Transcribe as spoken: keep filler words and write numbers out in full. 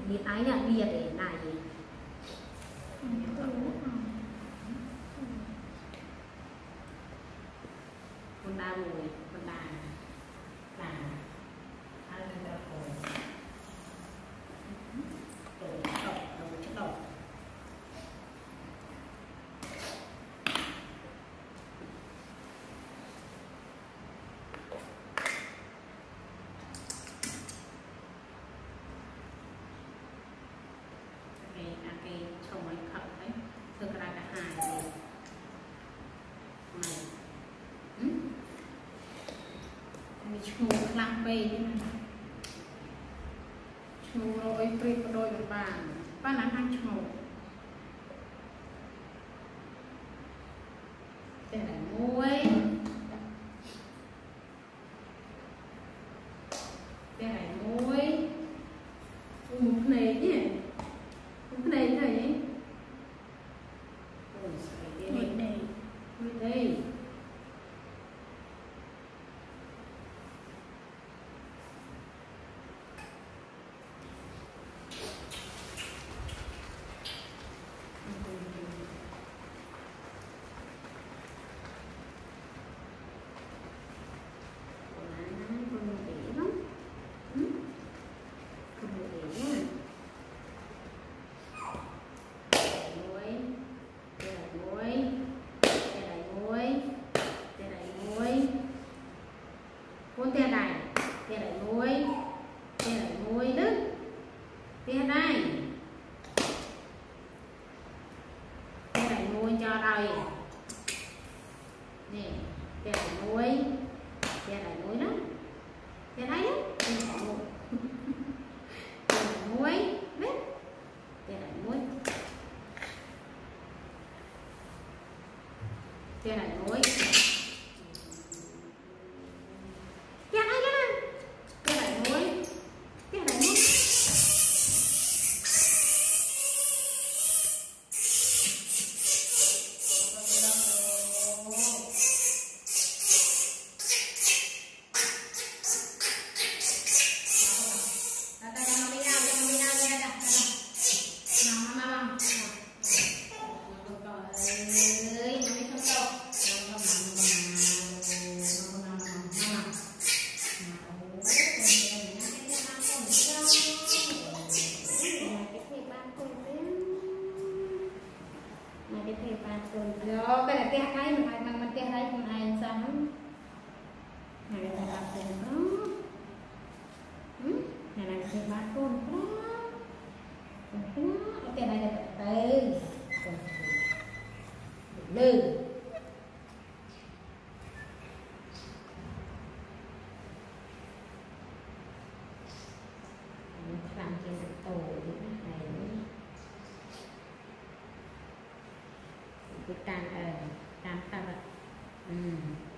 biệt ái là biệt để này con ba mùi con bà bà ăn cái cổ tổ độc đầu chất độc cái trồng ấy khập đấy thường là cả hai này này mình chụp làm về như này chụp rồi pre đôi bàn bàn là hai chụp đây là môi đây là môi một này nhé cái này cái này ôi trời ơi đây đây đây con tia này tia này muối tia này muối đứt tia này tia này muối cho đây nè tia này muối tia này muối đó tia này đó tia này muối tia này muối biết tia này muối tia này muối Rồi, cái này tia cái mình hay mình tia đây mình hay sao này là làm tiền đó, này là tiền bát con đó, đó, tia này là tay, lư, làm tiền tổ những này. Cái càng ở càng ta vật